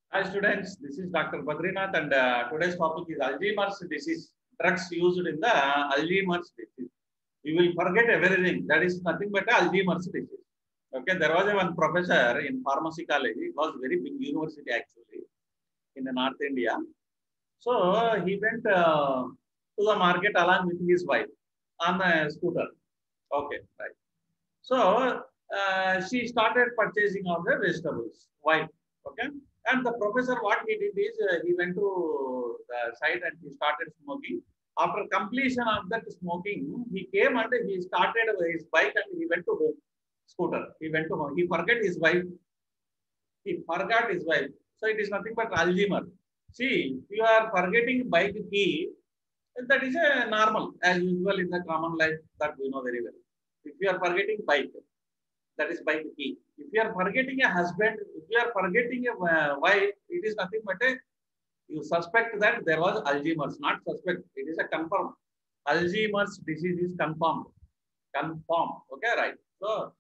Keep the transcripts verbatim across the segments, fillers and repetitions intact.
Hi students, this is Doctor Badrinath and uh, today's topic is Alzheimer's disease, drugs used in the Alzheimer's disease. You will forget everything. That is nothing but Alzheimer's disease. Okay, there was a one professor in pharmacy college. It was very big university actually in the North India. So he went uh, to the market along with his wife on a scooter. Okay, right. So uh, she started purchasing of the vegetables. Why? Okay. And the professor, what he did is uh, he went to the site and he started smoking. After completion of that smoking, he came and he started his bike and he went to home. Scooter. He went to home. He forgot his wife. He forgot his wife. So it is nothing but Alzheimer. See, if you are forgetting bike key, that is a normal, as usual in the common life that we know very well. If you are forgetting bike, that is bike key. If you are forgetting a husband, if you are forgetting a uh, wife, it is nothing but a, you suspect that there was Alzheimer's, not suspect, it is a confirmed. Alzheimer's disease is confirmed. Confirmed. Okay, right. So,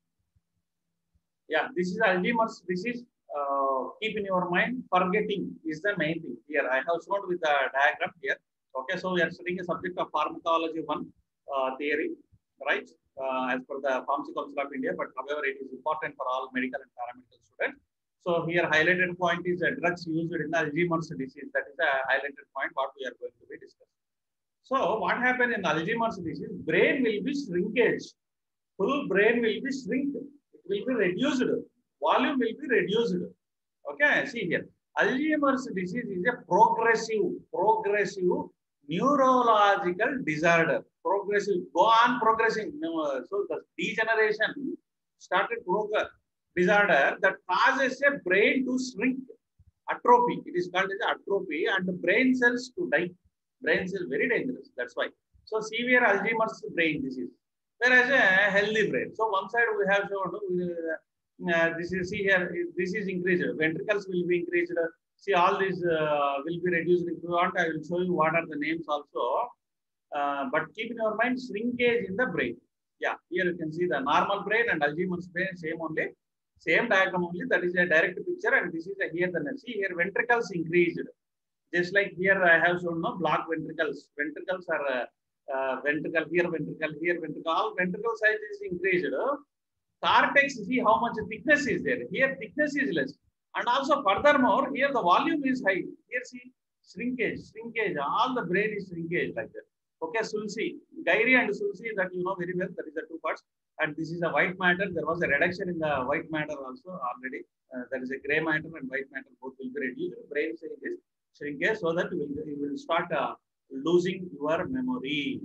yeah, this is Alzheimer's disease. Uh, keep in your mind, forgetting is the main thing. Here, I have shown with the diagram here. Okay, so we are studying a subject of pharmacology one uh, theory, right? Uh, as per the Pharmacy Council of India, but however, it is important for all medical and paramedical students. So here, highlighted point is uh, drugs used in the Alzheimer's disease. That is a highlighted point what we are going to be discussing. So what happened in Alzheimer's disease? Brain will be shrinkage. Full brain will be shrink. It will be reduced. Volume will be reduced. Okay, see here. Alzheimer's disease is a progressive, progressive neurological disorder. Progressive, go on progressing. So the degeneration started progress disorder that causes a brain to shrink. Atrophy. It is called as atrophy and the brain cells to die. Brain cells very dangerous. That's why. So severe Alzheimer's brain disease. Whereas a healthy brain. So one side we have shown uh, this is see here. This is increased. Ventricles will be increased. See all these uh, will be reduced. If you want, I will show you what are the names also. Uh, but keep in your mind shrinkage in the brain. Yeah, here you can see the normal brain and Alzheimer's brain same only. Same diagram only. That is a direct picture, and this is a here the see here ventricles increased. Just like here I have shown no block ventricles. Ventricles are uh, uh, ventricle here, ventricle here, ventricle. All ventricle size is increased. Cortex, see how much thickness is there. Here thickness is less. And also furthermore, here the volume is high. Here see shrinkage, shrinkage. All the brain is shrinkage like that. Okay, Sulci, Gyri and Sulci that you know very well. That is the two parts. And this is a white matter. There was a reduction in the white matter also already. Uh, there is a gray matter and white matter both will be reduced. Brain is shrinkage so that you will, you will start uh, losing your memory.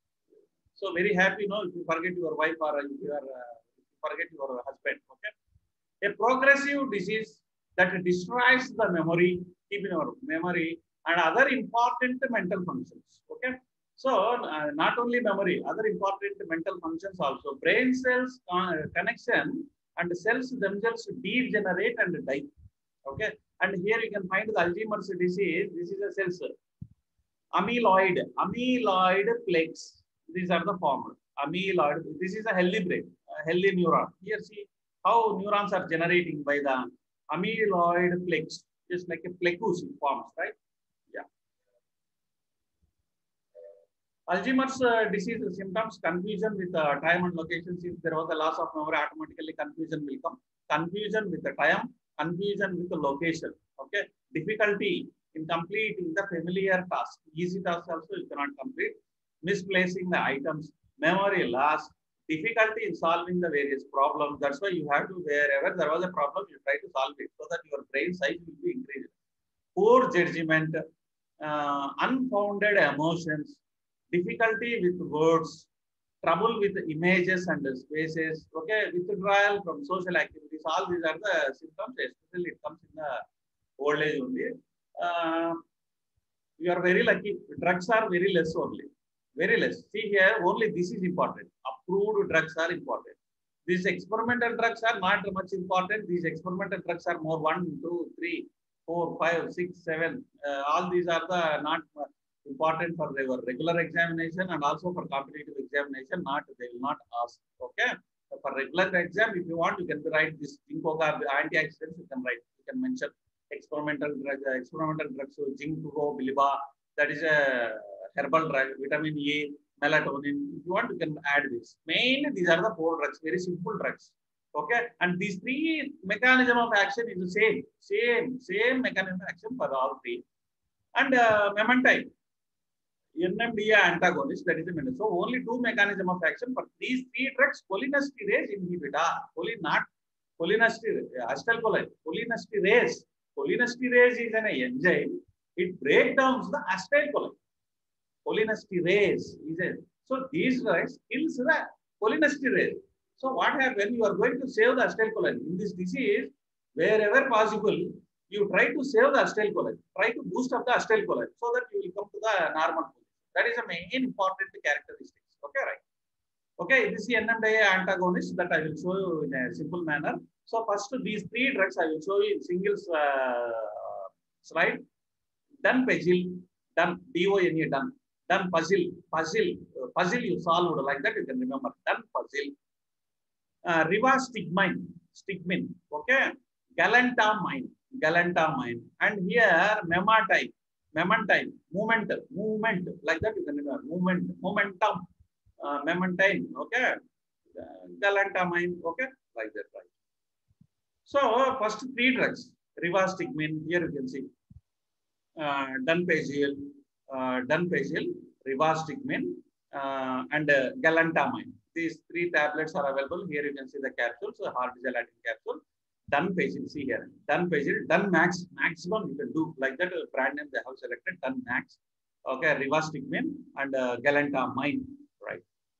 So very happy, you know, if you forget your wife or if you are uh, forget your husband. Okay, a progressive disease that destroys the memory, keep in your memory and other important mental functions. Okay, so uh, not only memory, other important mental functions also. Brain cells uh, connection and cells themselves degenerate and die. Okay, and here you can find the Alzheimer's disease. This is a cells. Amyloid, amyloid plaques. These are the formed. Amyloid. This is a healthy brain, a healthy neuron. Here, see how neurons are generating by the amyloid plaques, just like a plaques forms, right? Yeah. Alzheimer's uh, disease symptoms: confusion with uh, time and location. Since there was a loss of memory, automatically confusion will come. Confusion with the time, confusion with the location. Okay. Difficulty in completing the familiar task. Easy task also you cannot complete. Misplacing the items, memory loss, difficulty in solving the various problems. That's why you have to, wherever there was a problem, you try to solve it so that your brain size will be increased. Poor judgment, uh, unfounded emotions, difficulty with words, trouble with images and spaces, okay, withdrawal from social activities. All these are the symptoms, especially it comes in the old age only. Uh, you are very lucky. Drugs are very less only. Very less. See here, only this is important. Approved drugs are important. These experimental drugs are not much important. These experimental drugs are more one, two, three, four, five, six, seven. Uh, all these are the not important for their regular examination and also for competitive examination. Not they will not ask. Okay. So for regular exam, if you want, you can write this ginkgo biloba antioxidants. You can write. You can mention experimental drug, uh, experimental drugs, so ginkgo biloba, that is a herbal drug, vitamin A, melatonin. If you want, you can add this. Mainly, these are the four drugs, very simple drugs. Okay, and these three mechanism of action is the same, same, same mechanism of action for all three. And uh, memantine, N M D A antagonist, that is the mechanism. So only two mechanism of action for these three drugs, cholinesterase inhibitor, choline, not cholinesterase, acetylcholine, cholinesterase. Cholinesterase is an enzyme. It breaks down the acetylcholine. Cholinesterase is a, so these drugs kills the cholinesterase. So what happens? You are going to save the acetylcholine in this disease. Wherever possible, you try to save the acetylcholine. Try to boost up the acetylcholine so that you will come to the normal position. That is the main important characteristics. Okay, right? Okay, this is N M D A antagonist that I will show you in a simple manner. So first, these three drugs I will show you in single uh, slide. Donepezil, done, D O N E, done. Donepezil, puzzle, uh, puzzle you solved like that, you can remember. Donepezil. Uh, rivastigmine, stigmine, okay. Galantamine, galantamine. And here, memantine, memantine, movement, movement, like that you can remember. Movement, momentum, uh, memantine, okay. Uh, galantamine, okay, like that, right. So, first three drugs, rivastigmine, here you can see. Uh, Donepezil, uh, Donepezil, rivastigmine, uh, and uh, galantamine. These three tablets are available. Here you can see the capsules, so hard gelatin capsule. Donepezil, see here. Donepezil, Donemax, maximum you can do like that. Uh, brand name they have selected, Donemax. Okay, rivastigmine and uh, galantamine, right?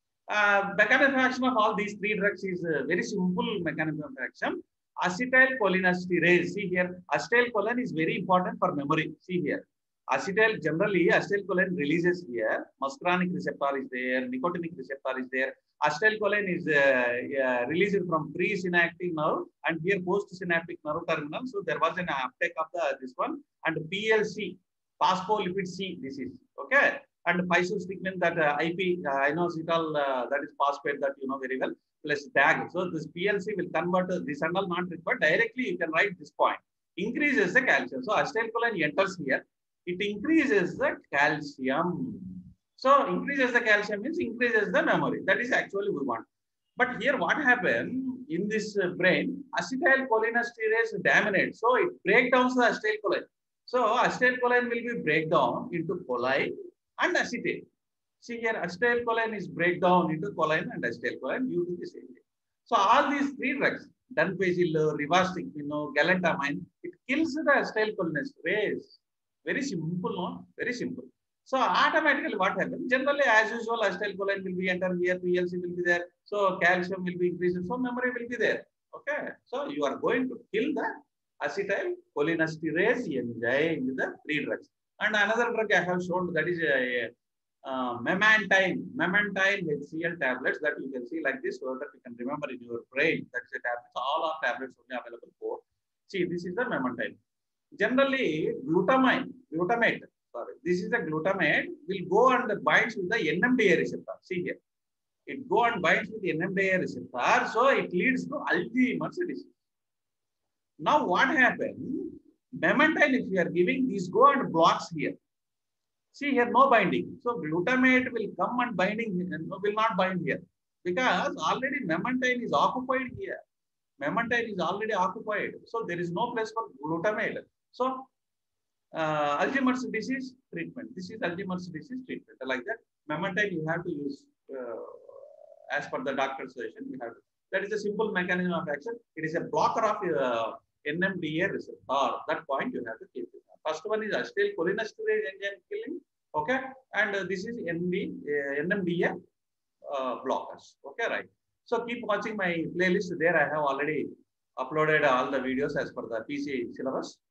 Uh, mechanism of action of all these three drugs is uh, very simple mechanism of action. Acetylcholinesterase. See here, acetylcholine is very important for memory. See here. Acetyl, generally, acetylcholine releases here. Muscarinic receptor is there, nicotinic receptor is there. Acetylcholine is uh, uh, released from presynaptic nerve and here postsynaptic nerve terminal. So there was an uptake of the this one and P L C, phospholipid C. This is okay. And physostigmine, that uh, I P, uh, inositol, uh, that is phosphate that you know very well, plus D A G. So this P L C will convert uh, this and all not required. Directly you can write this point. Increases the calcium. So acetylcholine enters here. It increases the calcium. So increases the calcium means increases the memory. That is actually we want. But here what happened in this uh, brain, acetylcholinesterase dominates. So it breaks down the acetylcholine. So acetylcholine will be break down into choline and acetate. See here, acetylcholine is break down into choline and acetylcholine. You do the same thing. So all these three drugs, Donepezil, rivastigmine, galantamine, it kills the acetylcholinesterase. Very simple, no? Very simple. So automatically what happens? Generally, as usual, acetylcholine will be enter here, P L C will be there. So calcium will be increased, so memory will be there. Okay. So you are going to kill the acetylcholinesterase enzyme with the three drugs. And another drug I have shown, that is a, a uh, memantine, memantine H C L tablets that you can see like this, so that you can remember in your brain. That is a tablet. All our tablets only available for. See, this is the memantine. Generally, glutamine, glutamate, sorry, this is the glutamate, will go and binds with the N M D A receptor. See here. It go and binds with the N M D A receptor, so it leads to Alzheimer's disease. Now, what happens? Memantine, if you are giving, this go and blocks here. See here, no binding. So, glutamate will come and binding, will not bind here. Because already memantine is occupied here. Memantine is already occupied. So, there is no place for glutamate. So, uh, Alzheimer's disease treatment. This is Alzheimer's disease treatment. Like that, memantine you have to use uh, as per the doctor's suggestion. You have to. That is a simple mechanism of action. It is a blocker of uh, N M D A receptor. That point you have to keep it. First one is acetylcholinesterase enzyme killing. Okay, and uh, this is N M D A uh, blockers. Okay, right. So keep watching my playlist. There I have already uploaded all the videos as per the P C syllabus.